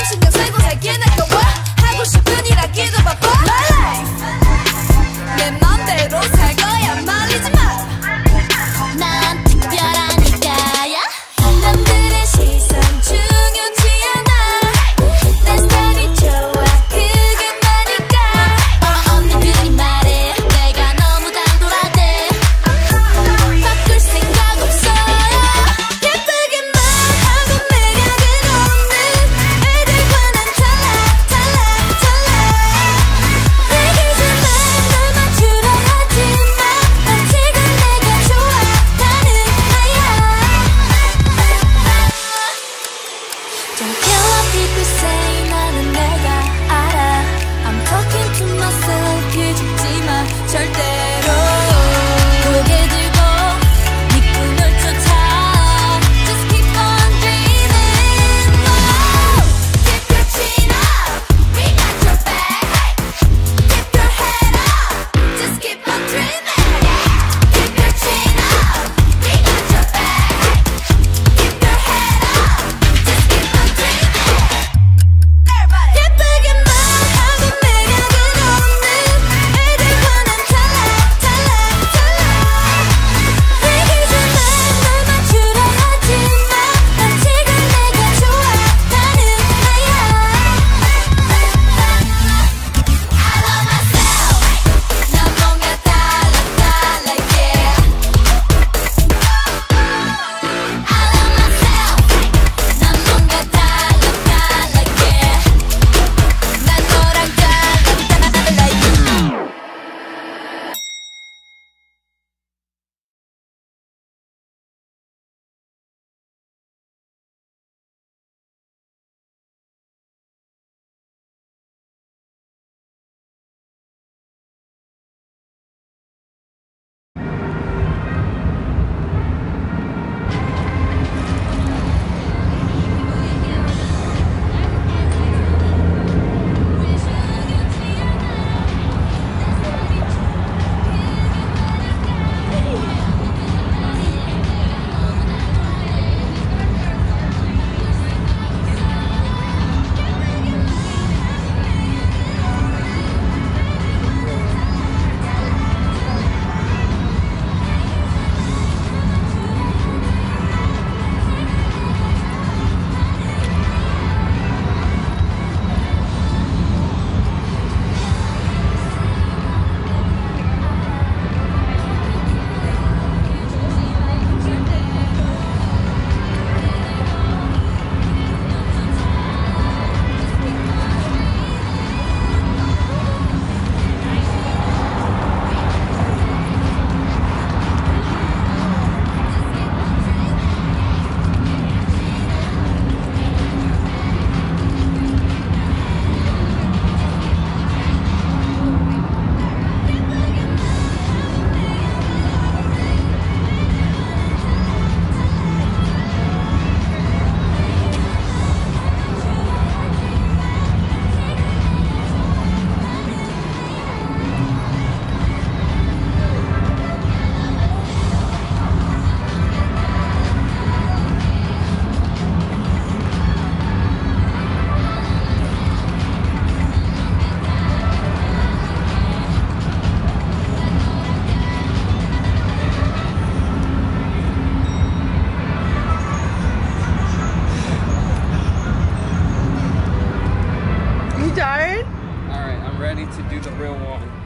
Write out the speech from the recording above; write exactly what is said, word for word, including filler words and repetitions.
신경 쓰고 살긴 아까워 하고 싶은 일 하기도 바빠 My life 내 맘대로 살 거야 말리지 마 난 특별하니까야 남들의 시선 중요치 않아 내 스타일이 좋아 그게 나니까 어 언니들이 말해 내가 너무 단돌하대 바꿀 생각 없어요 예쁘게만 하고 매력은 없는 애들과 난 달라 달라 달라 내 기준만 널 맞추려 하지마 난 지금 내가 좋아하는 Don't care what people say 나는 내가 알아 I'm talking to myself 기죽지마 절대로 고개 들고 네 꿈을 쫓아 Just keep on dreaming oh. Keep your chin up We got your back Keep your head up Just keep on dreaming Keep your chin up We got your back Keep your head up Just keep on dreaming 예쁘게만 하고 매력은 없는 애들과 난 달라 달라 달라 내 기준만 널 맞추려 하지마 난 지금 내가 좋아하는 나야 I love myself 난 뭔가 달라 달라 yeah I love myself 난 뭔가 달라 달라 yeah 난 너랑 달라 달라 yeah You tired? Alright, I'm ready to do the real one.